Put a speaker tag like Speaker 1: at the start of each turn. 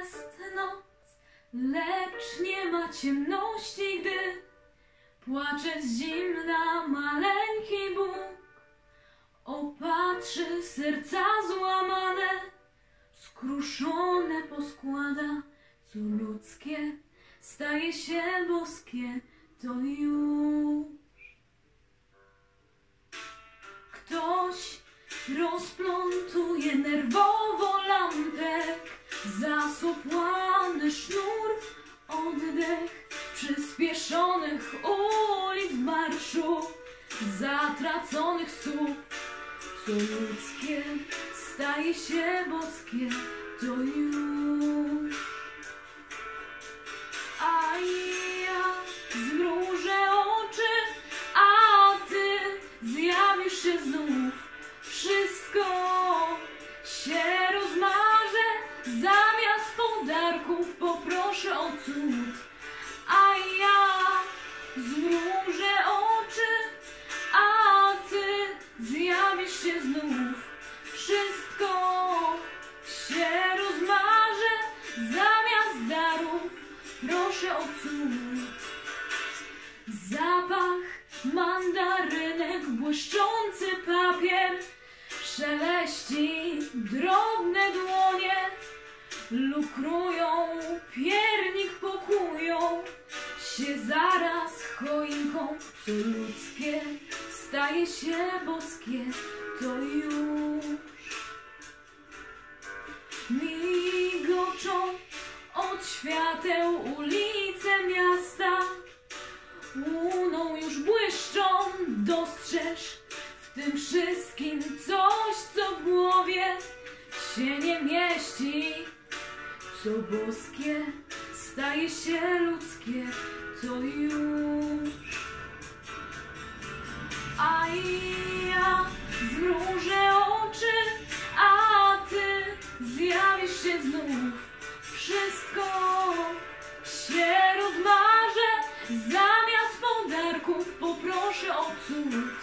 Speaker 1: Jest noc, lecz nie ma ciemności, gdy płacze z zimna maleńki Bóg. Opatrzy serca złamane, skruszone poskłada, co ludzkie staje się boskie, to już. Ktoś rozplątuje nerwowo lampek, zasopłany sznur, oddech przyspieszonych ulic marszu, zatraconych stóp, co ludzkie staje się boskie, to już. A ja zmrużę oczy, a ty zjawisz się znów. Wszystko się rozmarzę, zamiast podarków poproszę o cud. A ja zmrużę oczy, a ty zjawisz się znów. Wszystko się rozmarzę, zamiast darów proszę o cud. Zapach mandarynek, błyszczący papier, szeleści drobne dłonie, lukrują, piernik pokują się zaraz choinką, co ludzkie staje się boskie, to już. Migoczą od świateł ulice miasta, łuną już błyszczą, dostrzeż w tym wszystkim coś, co w głowie się nie mieści, co boskie staje się ludzkie, to już. A ja zmrużę oczy, a ty zjawisz się znów. Wszystko się rozmarzę, zamiast podarków poproszę o cud.